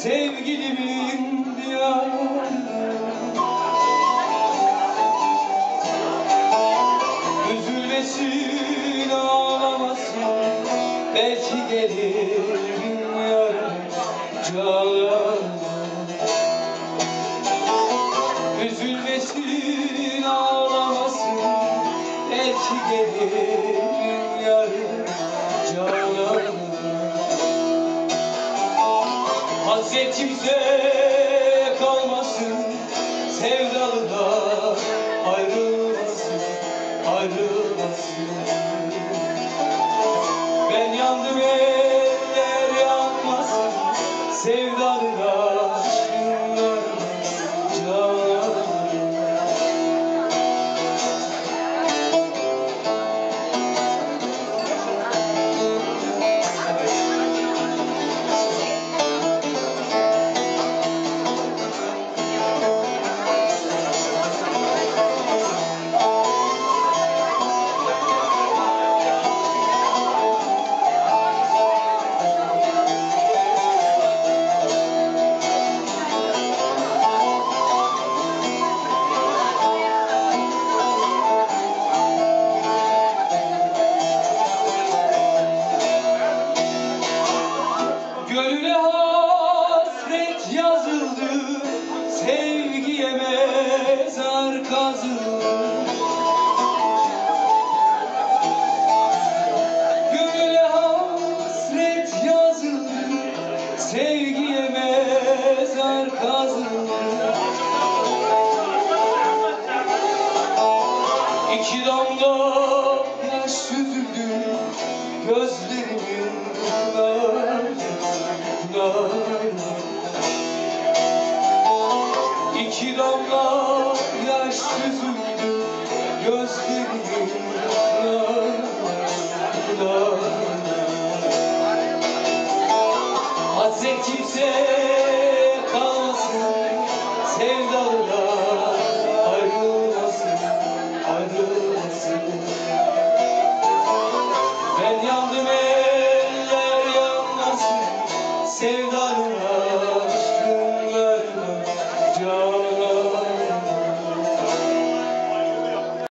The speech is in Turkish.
sevgilimin diyarına. Üzülmesin, ağlamasın, belki gelirim yarın canına. Üzülmesin, ağlamasın, belki gelirim yarın canına. Hasretimse kalmasın, sevdalılar ayrılmasın, ayrılmasın. Ben yandım, eller yanmasın, sevdalılar canım. Gönüle hasret yazıldı, sevgiye mezar kazıldı. Gönüle hasret yazıldı, sevgiye mezar kazıldı. İki damla yaş süzüldü gözlerimin İki damla yaş süzüldü gözlerimin pınarına. Hasretimse kalmasın, sevdalılar ayrılmasın, ayrılmasın. Ben yandım